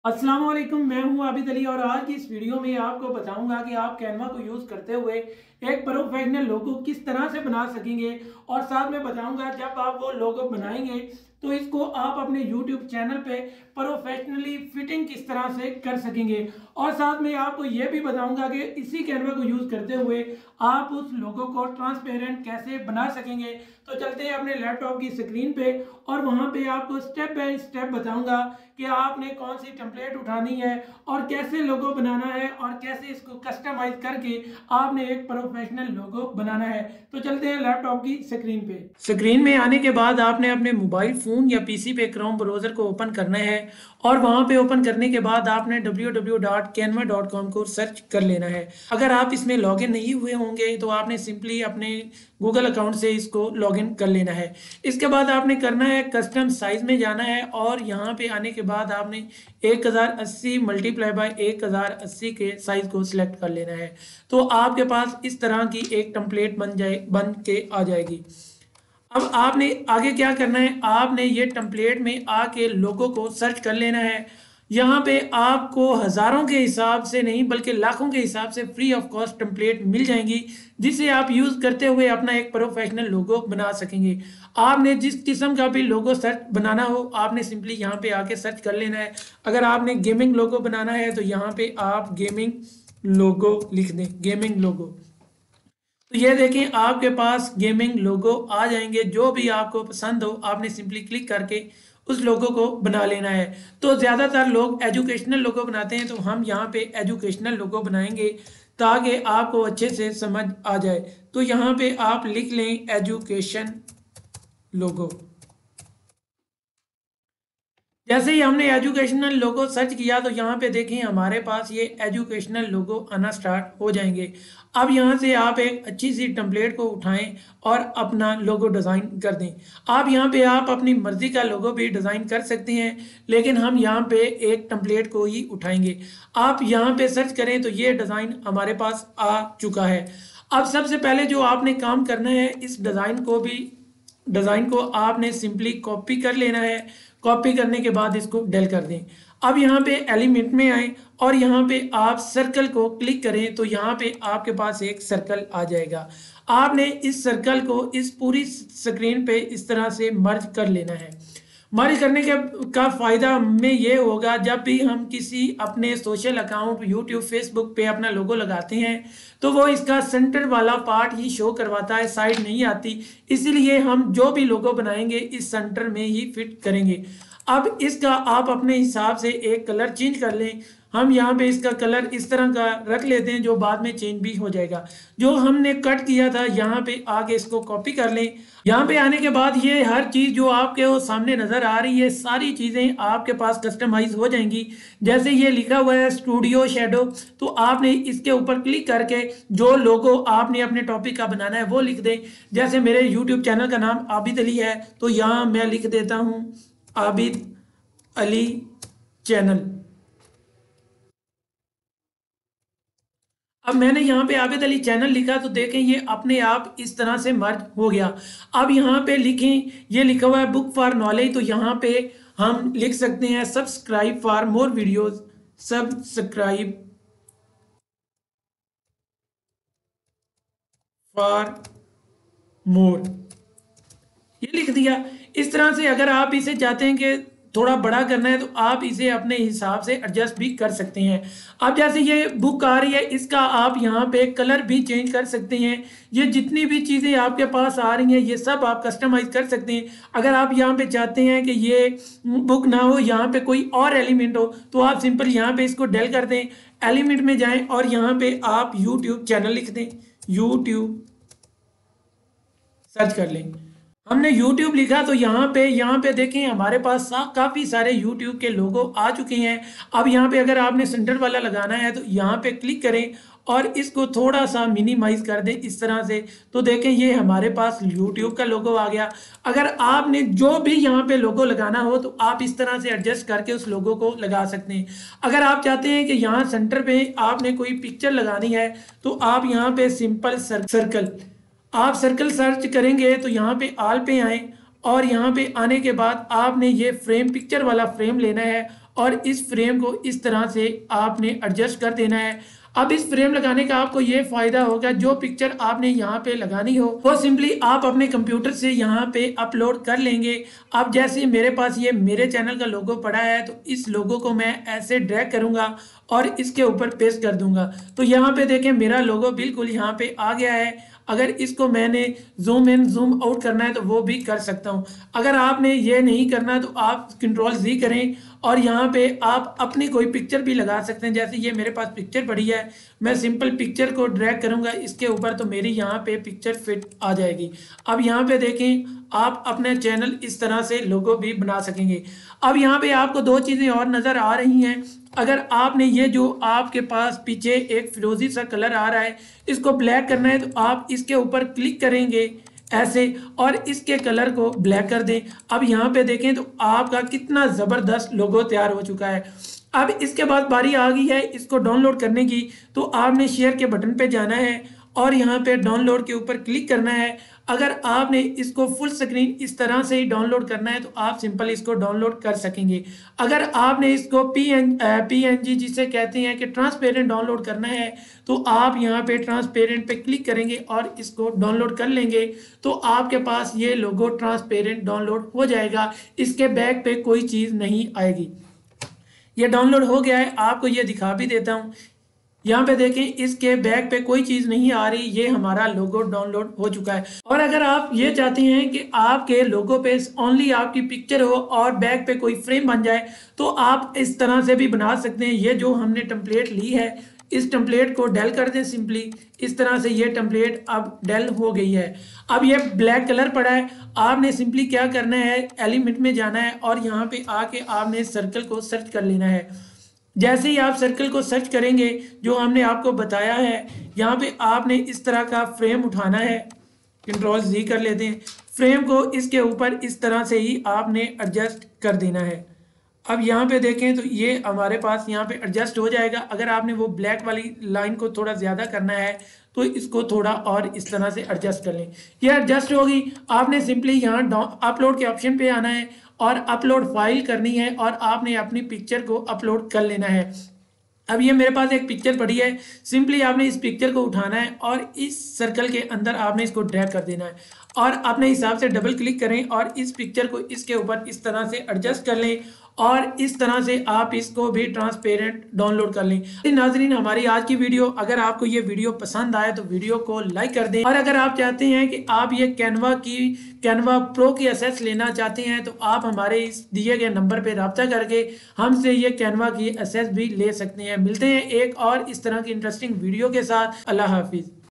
अस्सलाम वालेकुम, मैं हूं आबिद अली और आज की इस वीडियो में आपको बताऊंगा कि आप कैनवा को यूज़ करते हुए एक प्रोफेशनल लोगो किस तरह से बना सकेंगे। और साथ में बताऊंगा जब आप वो लोगो बनाएंगे तो इसको आप अपने YouTube चैनल पे प्रोफेशनली फिटिंग किस तरह से कर सकेंगे। और साथ में आपको ये भी बताऊंगा कि इसी कैनवा को यूज़ करते हुए आप उस लोगो को ट्रांसपेरेंट कैसे बना सकेंगे। तो चलते हैं अपने लैपटॉप की स्क्रीन पे और वहां पे आपको स्टेप बाय स्टेप बताऊंगा कि आपने कौन सी टेम्पलेट उठानी है और कैसे लोगो बनाना है और कैसे इसको कस्टमाइज करके आपने एक प्रोफेशनल लोगो बनाना है। तो चलते हैं लैपटॉप की स्क्रीन पे। स्क्रीन में आने के बाद आपने अपने मोबाइल फोन या पीसी पे क्रोम ब्राउजर को ओपन करना है और वहां पे ओपन करने के बाद आपने www.canva.com को सर्च कर लेना है। अगर आप इसमें लॉगिन नहीं हुए होंगे तो आपने सिंपली अपने गूगल अकाउंट से इसको लॉगिन कर लेना है। इसके बाद आपने करना है कस्टम साइज में जाना है और यहाँ पे आने के बाद आपने 1080 मल्टीप्लाई बाय 1080 के साइज को सिलेक्ट कर लेना है। तो आपके पास इस तरह की एक टेम्पलेट बन के आ जाएगी। अब आपने आगे क्या करना है, आपने ये टेम्पलेट में आके लोगों को सर्च कर लेना है। यहाँ पे आपको हज़ारों के हिसाब से नहीं बल्कि लाखों के हिसाब से फ्री ऑफ कॉस्ट टेम्पलेट मिल जाएंगी जिसे आप यूज़ करते हुए अपना एक प्रोफेशनल लोगो बना सकेंगे। आपने जिस किस्म का भी लोगो सर्च बनाना हो आपने सिंपली यहाँ पे आके सर्च कर लेना है। अगर आपने गेमिंग लोगो बनाना है तो यहाँ पे आप गेमिंग लोगो लिख दें, गेमिंग लोगो। तो ये देखें आपके पास गेमिंग लोगो आ जाएंगे। जो भी आपको पसंद हो आपने सिंपली क्लिक करके उस लोगो को बना लेना है। तो ज़्यादातर लोग एजुकेशनल लोगो बनाते हैं तो हम यहाँ पे एजुकेशनल लोगो बनाएंगे ताकि आपको अच्छे से समझ आ जाए। तो यहाँ पे आप लिख लें एजुकेशन लोगो। जैसे ही हमने एजुकेशनल लोगो सर्च किया तो यहाँ पे देखें हमारे पास ये एजुकेशनल लोगो आना स्टार्ट हो जाएंगे। अब यहाँ से आप एक अच्छी सी टेम्पलेट को उठाएं और अपना लोगो डिज़ाइन कर दें। आप यहाँ पे आप अपनी मर्ज़ी का लोगो भी डिज़ाइन कर सकते हैं लेकिन हम यहाँ पे एक टेम्पलेट को ही उठाएंगे। आप यहाँ पे सर्च करें तो ये डिज़ाइन हमारे पास आ चुका है। अब सबसे पहले जो आपने काम करना है इस डिज़ाइन को आपने सिंपली कॉपी कर लेना है। कॉपी करने के बाद इसको डेल कर दें। अब यहाँ पे एलिमेंट में आए और यहाँ पे आप सर्कल को क्लिक करें तो यहाँ पे आपके पास एक सर्कल आ जाएगा। आपने इस सर्कल को इस पूरी स्क्रीन पे इस तरह से मर्ज कर लेना है। मर्ज करने के का फ़ायदा हमें ये होगा जब भी हम किसी अपने सोशल अकाउंट यूट्यूब फेसबुक पे अपना लोगो लगाते हैं तो वो इसका सेंटर वाला पार्ट ही शो करवाता है, साइड नहीं आती। इसीलिए हम जो भी लोगो बनाएंगे इस सेंटर में ही फिट करेंगे। अब इसका आप अपने हिसाब से एक कलर चेंज कर लें। हम यहाँ पे इसका कलर इस तरह का रख लेते हैं जो बाद में चेंज भी हो जाएगा। जो हमने कट किया था यहाँ पे आगे इसको कॉपी कर लें। यहाँ पे आने के बाद ये हर चीज़ जो आपके वो सामने नज़र आ रही है सारी चीज़ें आपके पास कस्टमाइज हो जाएंगी। जैसे ये लिखा हुआ है स्टूडियो शेडो तो आपने इसके ऊपर क्लिक करके जो लोगो आपने अपने टॉपिक का बनाना है वो लिख दें। जैसे मेरे यूट्यूब चैनल का नाम आबिद अली है तो यहाँ मैं लिख देता हूँ आबिद अली चैनल। अब मैंने यहाँ पे आबिद अली चैनल लिखा तो देखें ये अपने आप इस तरह से मर्ज हो गया। अब यहाँ पे लिखें, ये लिखा हुआ है बुक फॉर नॉलेज तो यहाँ पे हम लिख सकते हैं subscribe for more videos, subscribe for more, ये लिख दिया। इस तरह से अगर आप इसे चाहते हैं कि थोड़ा बड़ा करना है तो आप इसे अपने हिसाब से एडजस्ट भी कर सकते हैं। अब जैसे ये बुक आ रही है इसका आप यहाँ पे कलर भी चेंज कर सकते हैं। ये जितनी भी चीज़ें आपके पास आ रही हैं ये सब आप कस्टमाइज कर सकते हैं। अगर आप यहाँ पे चाहते हैं कि ये बुक ना हो, यहाँ पे कोई और एलिमेंट हो तो आप सिंपल यहाँ पे इसको डेल कर दें, एलिमेंट में जाएं और यहाँ पे आप यूट्यूब चैनल लिख दें, यूट्यूब सर्च कर लें। हमने YouTube लिखा तो यहाँ पे देखें हमारे पास काफ़ी सारे YouTube के लोगो आ चुके हैं। अब यहाँ पे अगर आपने सेंटर वाला लगाना है तो यहाँ पे क्लिक करें और इसको थोड़ा सा मिनिमाइज कर दें इस तरह से। तो देखें ये हमारे पास YouTube का लोगो आ गया। अगर आपने जो भी यहाँ पे लोगो लगाना हो तो आप इस तरह से एडजस्ट करके उस लोगो को लगा सकते हैं। अगर आप चाहते हैं कि यहाँ सेंटर पे आपने कोई पिक्चर लगानी है तो आप यहाँ पे सिंपल सर्कल, आप सर्कल सर्च करेंगे तो यहाँ पे आल पे आए और यहाँ पे आने के बाद आपने ये फ्रेम पिक्चर वाला फ्रेम लेना है और इस फ्रेम को इस तरह से आपने एडजस्ट कर देना है। अब इस फ्रेम लगाने का आपको ये फायदा होगा, जो पिक्चर आपने यहाँ पे लगानी हो वो सिंपली आप अपने कंप्यूटर से यहाँ पे अपलोड कर लेंगे। अब जैसे मेरे पास ये मेरे चैनल का लोगो पड़ा है, तो इस लोगो को मैं ऐसे ड्रैग करूंगा और इसके ऊपर पेस्ट कर दूंगा। तो यहाँ पे देखें मेरा लोगो बिल्कुल यहाँ पे आ गया है। अगर इसको मैंने जूम इन जूम आउट करना है तो वो भी कर सकता हूँ। अगर आपने ये नहीं करना तो आप Ctrl+Z करें और यहाँ पे आप अपनी कोई पिक्चर भी लगा सकते हैं। जैसे ये मेरे पास पिक्चर पड़ी है, मैं सिंपल पिक्चर को ड्रैग करूंगा इसके ऊपर, तो मेरी यहाँ पे पिक्चर फिट आ जाएगी। अब यहाँ पे देखें आप अपने चैनल इस तरह से लोगो भी बना सकेंगे। अब यहाँ पे आपको दो चीज़ें और नज़र आ रही हैं। अगर आपने ये जो आपके पास पीछे एक फिरोजी सा कलर आ रहा है, इसको ब्लैक करना है तो आप इसके ऊपर क्लिक करेंगे ऐसे और इसके कलर को ब्लैक कर दें। अब यहाँ पे देखें तो आपका कितना ज़बरदस्त लोगो तैयार हो चुका है। अब इसके बाद बारी आ गई है इसको डाउनलोड करने की। तो आपने शेयर के बटन पे जाना है और यहाँ पे डाउनलोड के ऊपर क्लिक करना है। अगर आपने इसको फुल स्क्रीन इस तरह से ही डाउनलोड करना है तो आप सिंपल इसको डाउनलोड कर सकेंगे। अगर आपने इसको PNG जिसे कहते हैं कि ट्रांसपेरेंट डाउनलोड करना है, तो आप यहाँ पे ट्रांसपेरेंट पे क्लिक करेंगे और इसको डाउनलोड कर लेंगे, तो आपके पास ये लोगो ट्रांसपेरेंट डाउनलोड हो जाएगा। इसके बैक पे कोई चीज़ नहीं आएगी। ये डाउनलोड हो गया है, आपको ये दिखा भी देता हूँ। यहाँ पे देखें इसके बैक पे कोई चीज़ नहीं आ रही, ये हमारा लोगो डाउनलोड हो चुका है। और अगर आप ये चाहते हैं कि आपके लोगो पे ओनली आपकी पिक्चर हो और बैक पे कोई फ्रेम बन जाए, तो आप इस तरह से भी बना सकते हैं। ये जो हमने टेम्पलेट ली है, इस टेम्पलेट को डेल कर दें सिंपली इस तरह से। ये टेम्पलेट अब डेल हो गई है। अब ये ब्लैक कलर पड़ा है, आपने सिंपली क्या करना है, एलिमेंट में जाना है और यहाँ पे आके आपने सर्कल को सर्च कर लेना है। जैसे ही आप सर्कल को सर्च करेंगे जो हमने आपको बताया है, यहाँ पे आपने इस तरह का फ्रेम उठाना है। Ctrl+Z कर लेते हैं। फ्रेम को इसके ऊपर इस तरह से ही आपने एडजस्ट कर देना है। अब यहाँ पे देखें तो ये हमारे पास यहाँ पे एडजस्ट हो जाएगा। अगर आपने वो ब्लैक वाली लाइन को थोड़ा ज़्यादा करना है तो इसको थोड़ा और इस तरह से एडजस्ट कर लें। ये एडजस्ट होगी। आपने सिंपली यहाँ अपलोड के ऑप्शन पे आना है और अपलोड फाइल करनी है और आपने अपनी पिक्चर को अपलोड कर लेना है। अब ये मेरे पास एक पिक्चर पड़ी है, सिंपली आपने इस पिक्चर को उठाना है और इस सर्कल के अंदर आपने इसको ड्रैग कर देना है और अपने हिसाब से डबल क्लिक करें और इस पिक्चर को इसके ऊपर इस तरह से एडजस्ट कर लें और इस तरह से आप इसको भी ट्रांसपेरेंट डाउनलोड कर लें। नाजरीन, हमारी आज की वीडियो, अगर आपको ये वीडियो पसंद आए तो वीडियो को लाइक कर दें। और अगर आप चाहते हैं कि आप ये कैनवा प्रो की एसेस लेना चाहते हैं तो आप हमारे इस दिए गए नंबर पर रब्ता करके हमसे ये कैनवा की एसेस भी ले सकते हैं। मिलते हैं एक और इस तरह की इंटरेस्टिंग वीडियो के साथ। अल्लाह हाफिज़।